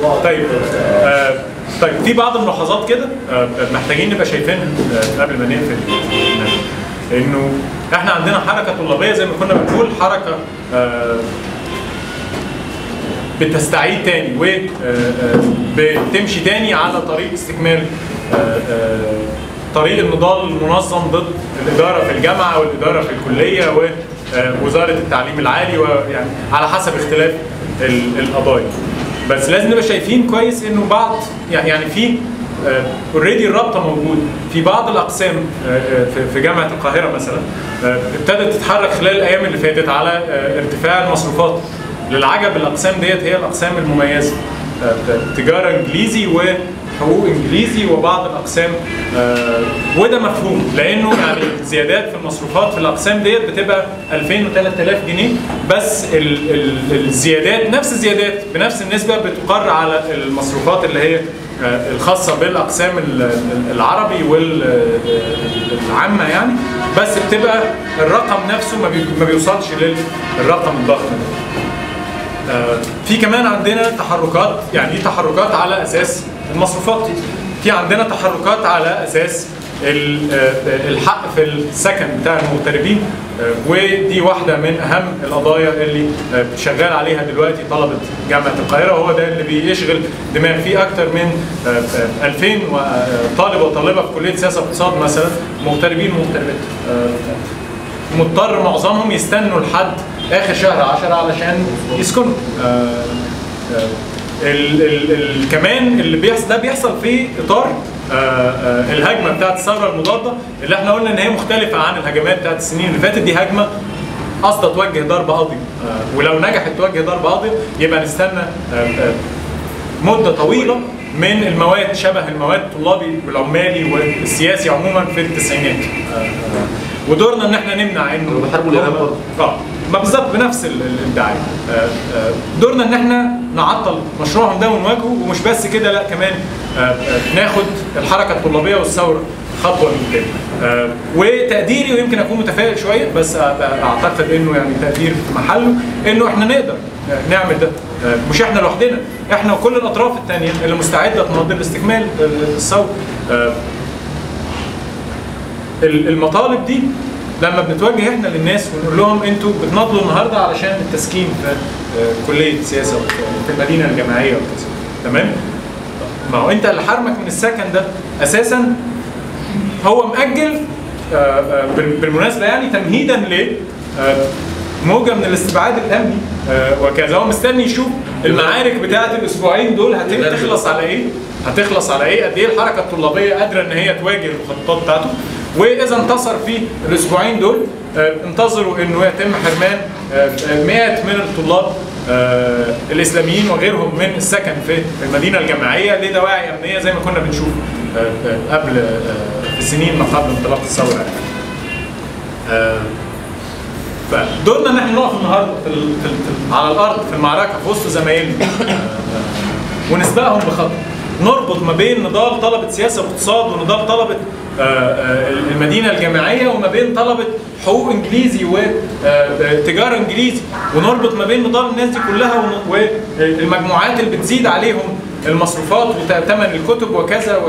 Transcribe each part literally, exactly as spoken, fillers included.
طيب آه طيب في بعض الملاحظات كده آه محتاجين نبقى شايفينها آه قبل ما نقفل، انه احنا عندنا حركه طلابيه زي ما كنا بنقول، حركه آه بتستعيد تاني وبتمشي تاني على طريق استكمال طريق النضال المنظم ضد الاداره في الجامعه والاداره في الكليه ووزاره التعليم العالي، ويعني على حسب اختلاف القضايا. بس لازم نبقى شايفين كويس انه بعض يعني في اوريدي الرابطه موجوده في بعض الاقسام في جامعه القاهره مثلا، ابتدت تتحرك خلال الايام اللي فاتت على ارتفاع المصروفات. للعجب الاقسام ديت هي الاقسام المميزه، تجاره انجليزي وحقوق انجليزي وبعض الاقسام، وده مفهوم لانه يعني زيادات في المصروفات في الاقسام ديت بتبقى ألفين وثلاثة آلاف جنيه، بس الزيادات نفس الزيادات بنفس النسبه بتقر على المصروفات اللي هي الخاصه بالاقسام العربي والعامه يعني، بس بتبقى الرقم نفسه ما بيوصلش للرقم الضخم ده. في كمان عندنا تحركات، يعني دي تحركات على اساس المصروفات، في عندنا تحركات على اساس الحق في السكن بتاع المغتربين، ودي واحده من اهم القضايا اللي شغال عليها دلوقتي طلبه جامعه القاهره، وهو ده اللي بيشغل دماغ فيه اكثر من ألفين طالب وطالبه في كليه سياسه واقتصاد مثلا، مغتربين ومغتربات مضطر معظمهم يستنوا لحد اخر شهر عشرة علشان يسكنوا. آه آه ال ال ال كمان اللي بيحصل ده بيحصل في اطار آه آه الهجمه بتاعت الثوره المضاده، اللي احنا قلنا ان هي مختلفه عن الهجمات بتاعت السنين اللي فاتت. دي هجمه قصده توجه ضربه قاضيه، آه ولو نجحت توجه ضربه قاضيه يبقى نستنى آه آه مده طويله من المواد شبه المواد الطلابي والعمالي والسياسي عموما في التسعينات. آه آه ودورنا ان احنا نمنع انه بيحاربوا الارهاب برضه. اه ما بالظبط بنفس الادعاء. دورنا ان احنا نعطل مشروعهم ده ونواجهه، ومش بس كده لا كمان ناخد الحركه الطلابيه والثوره خطوه من كده. وتقديري، ويمكن اكون متفائل شويه بس اعتقد انه يعني تقدير في محله، انه احنا نقدر نعمل ده، مش احنا لوحدنا، احنا وكل الاطراف الثانيه اللي مستعده تنظم لاستكمال الثوره. المطالب دي لما بنتوجه احنا للناس ونقول لهم انتوا بتناضلوا النهارده علشان التسكين في كليه سياسه في المدينه الجامعيه وكذا، تمام؟ ما هو انت اللي حرمك من السكن ده اساسا هو مأجل بالمناسبه يعني تمهيدا ل موجه من الاستبعاد الامني وكذا. هو مستني يشوف المعارك بتاعه الاسبوعين دول هتخلص على ايه؟ هتخلص على ايه؟ قد ايه الحركه الطلابيه قادره ان هي تواجه المخططات بتاعته، واذا انتصر في الاسبوعين دول انتظروا انه يتم حرمان مئات من الطلاب الاسلاميين وغيرهم من السكن في المدينه الجامعيه لدواعي امنيه زي ما كنا بنشوف قبل في السنين ما قبل انطلاق الثوره. فدورنا ان احنا نقف النهارده في في على الارض في المعركه في وسط زمايلنا ونسبقهم بخطوه، نربط ما بين نضال طلبه سياسه واقتصاد ونضال طلبه المدينه الجامعيه وما بين طلبه حقوق انجليزي وتجاره انجليزي، ونربط ما بين نضال الناس دي كلها والمجموعات اللي بتزيد عليهم المصروفات وثمن الكتب وكذا،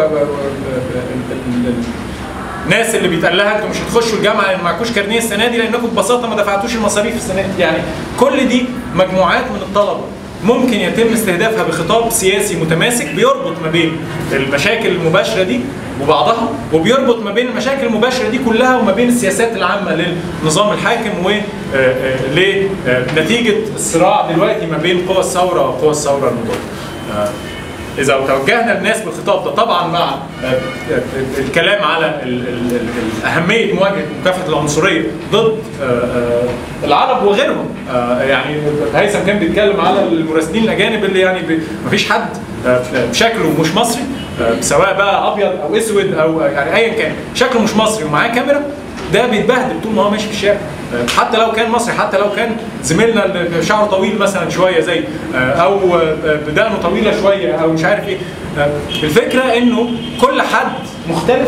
الناس اللي بيتقال لها انتوا مش هتخشوا الجامعه لان معكوش كارنيه السنه دي لانكم ببساطه ما دفعتوش المصاريف السنه دي. يعني كل دي مجموعات من الطلبه ممكن يتم استهدافها بخطاب سياسي متماسك بيربط ما بين المشاكل المباشره دي وبعضها، وبيربط ما بين المشاكل المباشره دي كلها وما بين السياسات العامه للنظام الحاكم ولنتيجه الصراع دلوقتي ما بين قوى الثوره وقوى الثوره المضاده. إذا توجهنا للناس بالخطاب ده طبعا مع الكلام على أهمية مواجهة مكافحة العنصرية ضد العرب وغيرهم، يعني هيثم كان بيتكلم على المراسلين الأجانب اللي يعني مفيش حد شكله مش مصري سواء بقى أبيض أو أسود أو يعني أيا كان شكله مش مصري ومعاه كاميرا، ده بيتبهدل طول ما هو ماشي في الشارع، حتى لو كان مصري، حتى لو كان زميلنا اللي شعره طويل مثلا شويه زي او بدقنه طويله شويه او مش عارف ايه. الفكره انه كل حد مختلف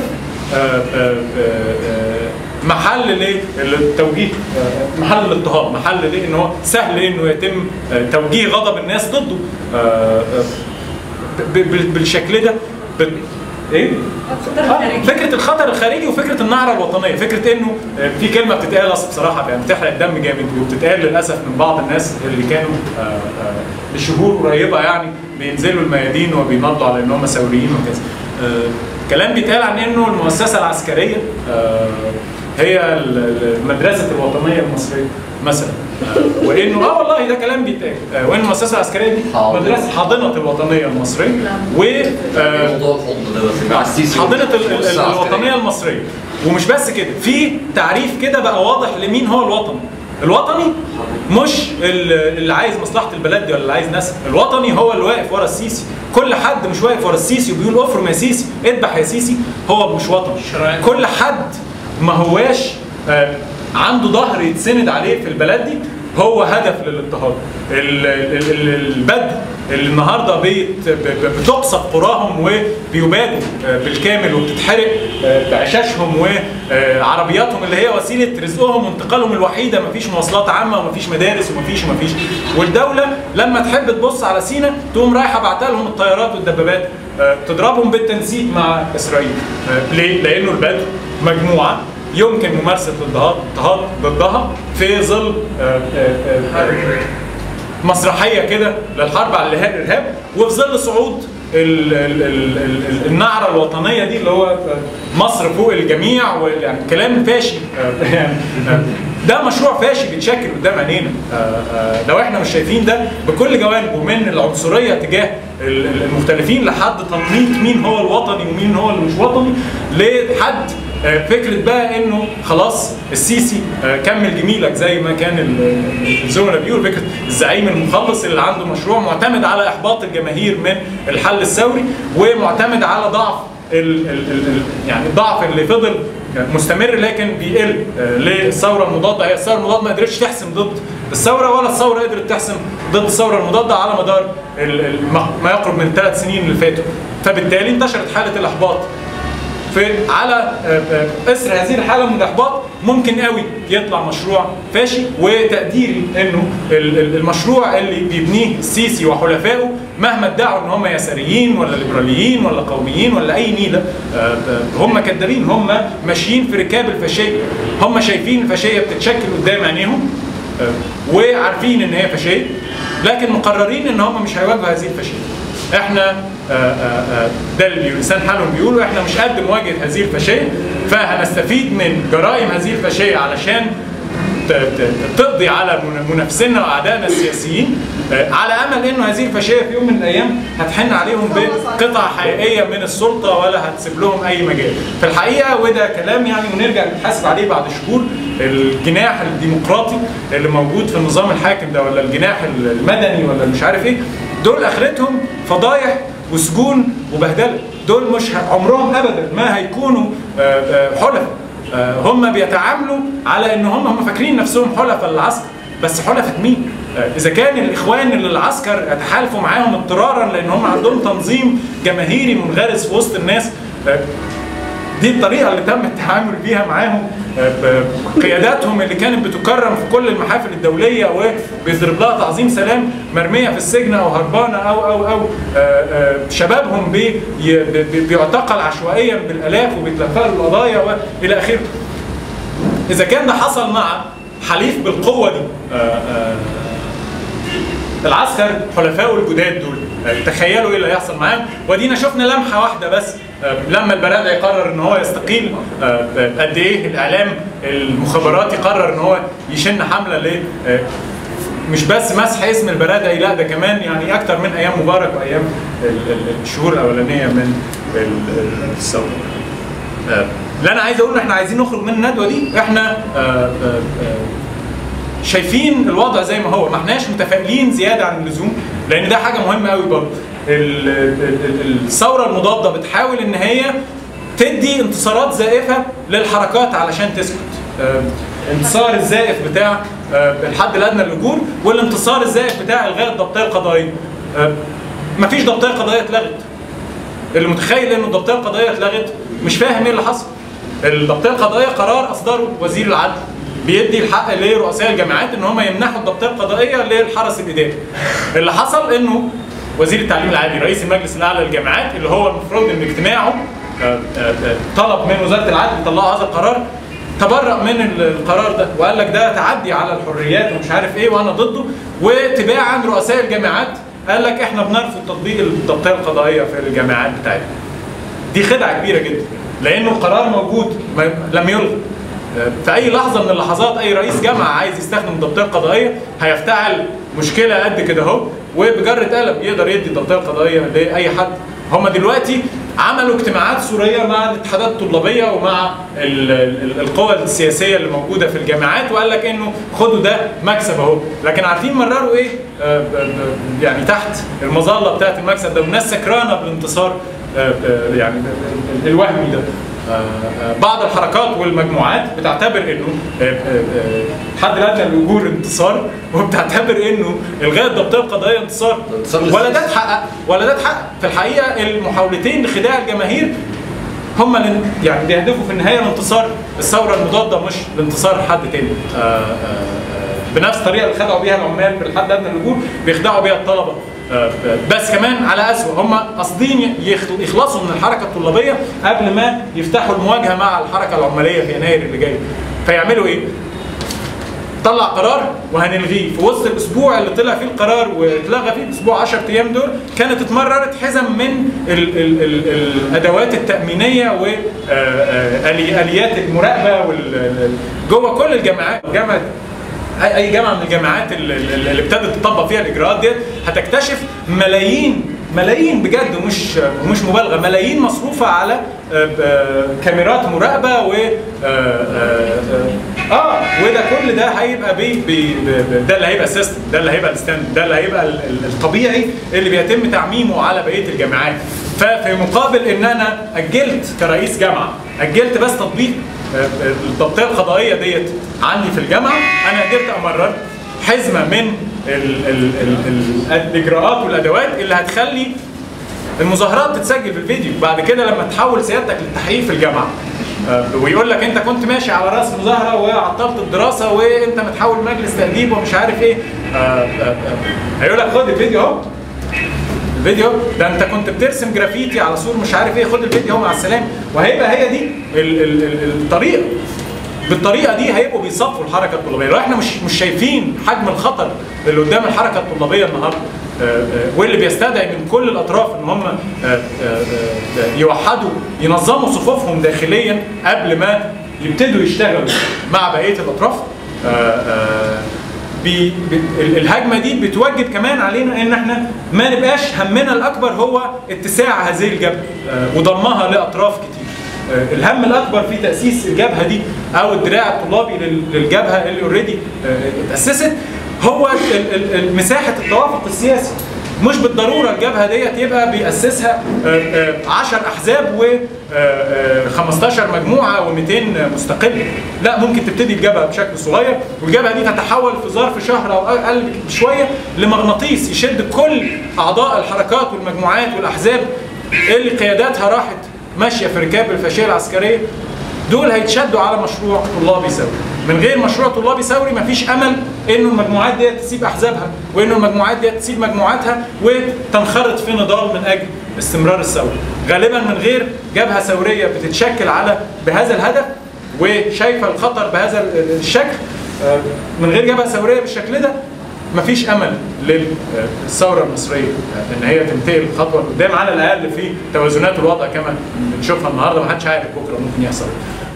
محل للتوجيه، محل الاضطهاد، محل لان هو سهل انه يتم توجيه غضب الناس ضده. بالشكل ده. ايه؟ فكره الخطر الخارجي وفكره النعره الوطنيه، فكره انه في كلمه بتتقال اصلا بصراحه يعني بتحرق الدم جامد وبتتقال للاسف من بعض الناس اللي كانوا لشهور قريبه يعني بينزلوا الميادين وبينضوا على ان هم ثوريين وكذا. كلام بيتقال عن انه المؤسسه العسكريه هي مدرسه الوطنيه المصريه مثلا، وانه اه والله ده كلام بيتقال، وان المؤسسه العسكريه دي مدرسه حاضنه الوطنيه المصريه و حاضنه الوطنيه المصريه. ومش بس كده، في تعريف كده بقى واضح لمين هو الوطني. الوطني مش اللي عايز مصلحه البلد دي ولا اللي عايز ناسها، الوطني هو اللي واقف ورا السيسي. كل حد مش واقف ورا السيسي وبيقول افرم يا سيسي اذبح يا سيسي هو مش وطني. كل حد ما هواش عنده ظهر يتسند عليه في البلد دي هو هدف للاضطهاد. البدو اللي النهارده بتقصف قراهم وبيبادوا بالكامل وبتتحرق بعشاشهم وعربياتهم اللي هي وسيله رزقهم وانتقالهم الوحيده، مفيش مواصلات عامه ومفيش مدارس ومفيش ومفيش والدوله لما تحب تبص على سينا تقوم رايحه بعتها لهم الطيارات والدبابات تضربهم بالتنسيق مع اسرائيل. ليه؟ لانه البدو مجموعه يمكن ممارسه الاضطهاد ضدها في ظل مسرحيه كده للحرب على الارهاب، وفي ظل صعود ال ال ال النعره الوطنيه دي اللي هو مصر فوق الجميع، ويعني كلام فاشي يعني ده مشروع فاشي بيتشكل قدام عينينا. لو احنا مش شايفين ده بكل جوانبه من العنصريه تجاه المختلفين لحد تنميط مين هو الوطني ومين هو اللي مش وطني، لحد فكره بقى انه خلاص السيسي كمل جميلك زي ما كان الزملاء بيقولوا، فكره الزعيم المخلص اللي عنده مشروع معتمد على احباط الجماهير من الحل الثوري ومعتمد على ضعف ال ال يعني الضعف اللي فضل مستمر لكن بيقل للثوره المضاده. هي الثوره المضاده ما قدرتش تحسم ضد الثوره ولا الثوره قدرت تحسم ضد الثوره المضاده على مدار ما يقرب من الثلاث سنين اللي فاتوا، فبالتالي انتشرت حاله الاحباط. في على اثر هذه الحاله من الاحباط ممكن قوي يطلع مشروع فاشي، وتقديري انه المشروع اللي بيبنيه السيسي وحلفائه مهما ادعوا ان هم يساريين ولا ليبراليين ولا قوميين ولا اي نيله هم كدابين، هم ماشيين في ركاب الفاشيه، هم شايفين الفاشيه بتتشكل قدام عينيهم وعارفين ان هي فاشيه لكن مقررين ان هم مش هيواجهوا هذه الفاشيه. احنا ده اللي لسان حالهم بيقولوا احنا مش قد مواجهه هذه الفاشيه، فهنستفيد من جرائم هذه الفاشيه علشان تقضي على منافسينا واعدائنا السياسيين، على امل انه هذه الفاشيه في يوم من الايام هتحن عليهم بقطع حقيقيه من السلطه ولا هتسيب لهم اي مجال. في الحقيقه وده كلام يعني ونرجع نتحاسب عليه بعد شهور، الجناح الديمقراطي اللي موجود في النظام الحاكم ده ولا الجناح المدني ولا مش عارف ايه، دول اخرتهم فضايح وسجون وبهدله. دول مش عمرهم ابدا ما هيكونوا حلفاء. هم بيتعاملوا على ان هم هم فاكرين نفسهم حلفاء للعسكر، بس حلفاء مين؟ اذا كان الاخوان اللي العسكر يتحالفوا معاهم اضطرارا لان هم عندهم تنظيم جماهيري منغرس في وسط الناس، دي الطريقه اللي تم التعامل بيها معاهم. قياداتهم اللي كانت بتكرم في كل المحافل الدوليه وبيضرب لها تعظيم سلام مرميه في السجن او هربانه او او او شبابهم بي بيعتقل عشوائيا بالالاف وبيتلفقوا القضايا والى اخره. اذا كان ده حصل مع حليف بالقوه دي، العسكر حلفائه الجداد دول تخيلوا ايه اللي هيحصل معاهم. ودينا شفنا لمحه واحده بس لما البرادعي قرر ان هو يستقيل، قد ايه الاعلام المخابراتي قرر ان هو يشن حمله ل مش بس مسح اسم البرادعي، لا ده كمان يعني اكتر من ايام مبارك وايام الشهور الاولانيه من الثوره. اللي انا عايز اقول ان احنا عايزين نخرج من الندوه دي، احنا شايفين الوضع زي ما هو، ما احناش متفائلين زياده عن اللزوم، لان ده حاجه مهمه قوي برضه. الثوره المضاده بتحاول ان هي تدي انتصارات زائفه للحركات علشان تسكت. الانتصار الزائف بتاع الحد الادنى للاجور والانتصار الزائف بتاع الغاء الضبطيه القضائيه. مفيش ضبطيه قضائيه اتلغت. اللي متخيل انه الضبطيه القضائيه اتلغت مش فاهم ايه اللي حصل. الضبطيه القضائيه قرار اصدره وزير العدل بيدي الحق لرؤساء الجامعات ان هم يمنحوا الضبطيه القضائيه للحرس الاداري. اللي حصل انه وزير التعليم العالي رئيس المجلس الاعلى للجامعات اللي هو المفروض ان اجتماعه طلب من وزاره العدل يطلعوا هذا القرار، تبرأ من القرار ده وقال لك ده تعدي على الحريات ومش عارف ايه وانا ضده. وتباعا رؤساء الجامعات قال لك احنا بنرفض تطبيق الضبطيه القضائيه في الجامعات بتاعتنا. دي خدعه كبيره جدا لانه القرار موجود لم يلغى. في اي لحظه من اللحظات اي رئيس جامعه عايز يستخدم الضبطيه القضائيه هيفتعل مشكله قد كده اهو، وبجره قلم يقدر يدي الضبطيه القضائيه لاي حد. هم دلوقتي عملوا اجتماعات سوريه مع الاتحادات الطلابيه ومع القوى السياسيه اللي موجوده في الجامعات وقال لك انه خدوا ده مكسب اهو، لكن عارفين مرروا ايه؟ يعني تحت المظله بتاعت المكسب ده والناس سكرانه بالانتصار يعني الوهمي ده. بعض الحركات والمجموعات بتعتبر انه الحد الادنى للاجور انتصار، وبتعتبر انه الغاء الضبطيه القضائيه انتصار، ولا ده اتحقق ولا ده اتحقق. في الحقيقه المحاولتين لخداع الجماهير هم يعني بيهدفوا في النهايه لانتصار الثوره المضاده مش لانتصار حد تاني. بنفس الطريقه اللي خدعوا بيها العمال بالحد الادنى للاجور بيخدعوا بيها الطلبه، بس كمان على أسوأ. هم قاصدين يخلصوا من الحركه الطلابيه قبل ما يفتحوا المواجهه مع الحركه العماليه في يناير اللي جاي. فيعملوا ايه؟ طلع قرار وهنلغيه في وسط الاسبوع اللي طلع فيه القرار واتلغى فيه الاسبوع عشرة ايام دول كانت اتمررت حزم من ال ال ال الادوات التامينيه واليات المراقبه جوه كل الجامعات. جامعه اي جامعه من الجامعات اللي ابتدت تطبق فيها الاجراءات ديت هتكتشف ملايين ملايين بجد مش مش مبالغه، ملايين مصروفه على كاميرات مراقبه و اه وده كل ده هيبقى بي بي ده اللي هيبقى السيستم، ده اللي هيبقى الستاند، ده اللي هيبقى الطبيعي اللي بيتم تعميمه على بقيه الجامعات. ففي مقابل ان انا اجلت كرئيس جامعه اجلت بس تطبيق الضبطيه القضائيه ديت عندي في الجامعه، انا قدرت امرر حزمه من ال ال ال الاجراءات والادوات اللي هتخلي المظاهرات تتسجل في الفيديو. بعد كده لما تحول سيادتك للتحقيق في الجامعه ويقول لك انت كنت ماشي على راس مظاهره وعطلت الدراسه وانت متحول مجلس تاديب ومش عارف ايه، هيقول لك خد الفيديو اهو، الفيديو ده انت كنت بترسم جرافيتي على سور مش عارف ايه، خد الفيديو اهو مع السلامه. وهيبقى هي دي ال ال ال الطريقه. بالطريقه دي هيبقوا بيصفوا الحركه الطلابيه. لو احنا مش مش شايفين حجم الخطر اللي قدام الحركه الطلابيه النهارده واللي بيستدعي من كل الاطراف ان هم يوحدوا ينظموا صفوفهم داخليا قبل ما يبتدوا يشتغلوا مع بقيه الاطراف، بي الهجمه دي بتوجب كمان علينا ان احنا ما نبقاش همنا الاكبر هو اتساع هذه الجبهه وضمها لاطراف كتير. الهم الاكبر في تاسيس الجبهه دي او الدراع الطلابي للجبهه اللي اوريدي اتاسست هو مساحه التوافق السياسي. مش بالضروره الجبهه ديت يبقى بيأسسها عشر احزاب و خمستاشر مجموعه ومئتين مستقل، لا ممكن تبتدي الجبهه بشكل صغير والجبهه دي تتحول في ظرف شهر او اقل بشويه لمغناطيس يشد كل اعضاء الحركات والمجموعات والاحزاب اللي قياداتها راحت ماشيه في ركاب الفاشيه العسكريه، دول هيتشدوا على مشروع طلابي ثوري. من غير مشروع طلابي ثوري مفيش امل انه المجموعات ديت تسيب احزابها وانه المجموعات ديت تسيب مجموعاتها وتنخرط في نضال من اجل استمرار الثوره. غالبا من غير جبهه ثوريه بتتشكل على بهذا الهدف وشايفه الخطر بهذا الشكل، من غير جبهه ثوريه بالشكل ده مفيش امل للثوره المصريه ان هي تنتقل خطوه لقدام على الاقل في توازنات الوضع كما بنشوفها النهارده. ما حدش عارف بكره ممكن يحصل.